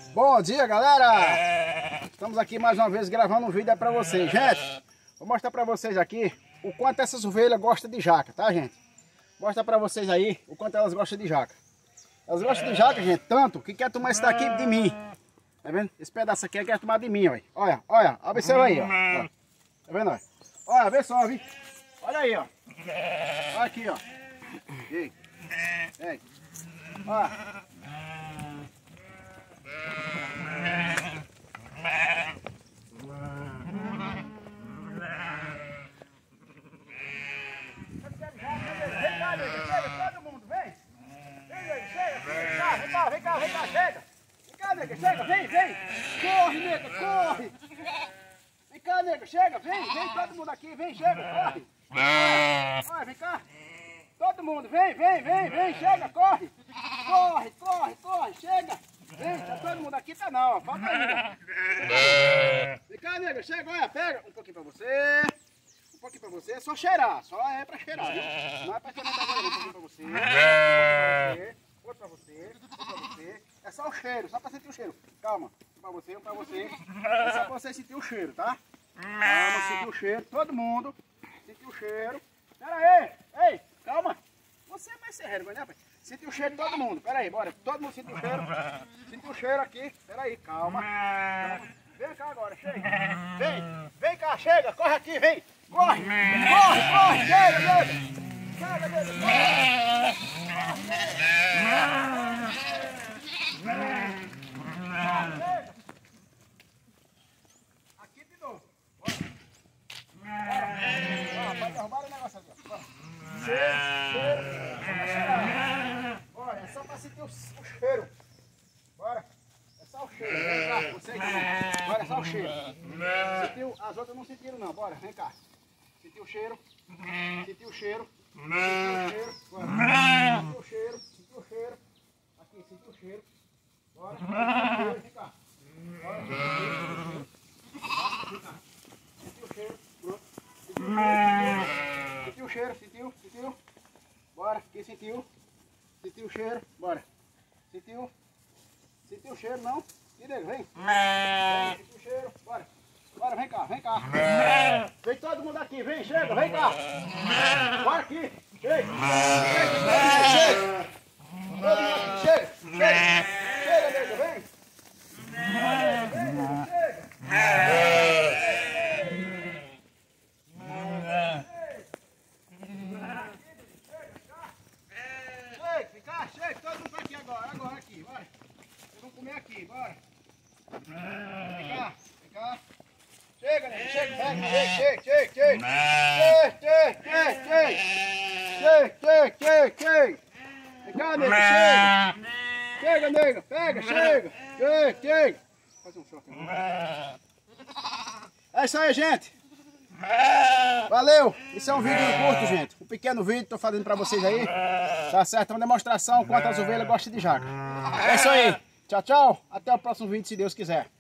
Bom dia, galera! Estamos aqui mais uma vez gravando um vídeo pra vocês. Gente, vou mostrar pra vocês aqui o quanto essas ovelhas gostam de jaca, tá, gente? Vou mostrar pra vocês aí o quanto elas gostam de jaca. Elas gostam de jaca, gente, tanto que quer tomar esse daqui de mim. Tá vendo? Esse pedaço aqui quer tomar de mim, ó. Olha, observa aí, ó. Tá vendo, ó? Olha, vê só, viu? Olha aí, ó. Olha aqui, ó. Ei. Ei. Olha. Chega, todo mundo, vem! Vem cá, chega! Vem cá, nega, chega, vem! Corre, nega, corre! Vem cá, nega, chega, vem todo mundo aqui, vem, chega, corre! Vai, vem cá! Todo mundo, vem, chega, corre! Corre, chega! Vem, tá todo mundo aqui, tá não, ó, falta ainda! Vem cá, nega, chega, olha, pega um pouquinho pra você! Um pouquinho pra você, é só cheirar, só é pra cheirar, viu? Não é pra experimentar agora, um pouquinho pra você, outro pra você, é só o cheiro, só pra sentir o cheiro. Calma, um pra você, é só pra você sentir o cheiro, tá? Calma, sentir o cheiro, todo mundo, sentir o cheiro. Pera aí, ei, calma, você vai ser vergonha, né, pai? Sentir o cheiro de todo mundo, pera aí, bora, todo mundo sentir o cheiro aqui, pera aí, calma. Vem cá agora, chega, vem cá, chega, corre aqui, vem. Corre, chega, nega, aqui de novo, bora, vai derrubar o negócio aqui, ó, bora. Cheiro, olha, é só pra sentir o cheiro, bora, é só o cheiro, vem cá, você aqui, bora, é só o cheiro, sentiu, as outras não sentiram não, bora, vem cá. Sentiu o cheiro, bora. Sentiu o cheiro, aqui, sentiu o cheiro, bora, vem cá, bora, sentiu o cheiro, pronto, sentiu o cheiro, sentiu, bora, aqui sentiu o cheiro, bora, sentiu o cheiro, não, e dele, vem, sentiu o cheiro, bora. Bora, vem cá. Vem todo mundo aqui, vem, chega, vem cá. Bora aqui, chega. Todo mundo aqui, chega, nega, vem. Chega, todo mundo aqui agora aqui, bora. Vocês vão comer aqui, bora. Vem cá. Chega, né? Chega. Vem cá, nega, chega, nega, pega, chega. Faz um choque. É isso aí, gente. Valeu. Isso é um vídeo curto, gente. Um pequeno vídeo, tô fazendo pra vocês aí. Tá certo? É uma demonstração quanto as ovelhas gostam de jaca. É isso aí. Tchau. Até o próximo vídeo, se Deus quiser.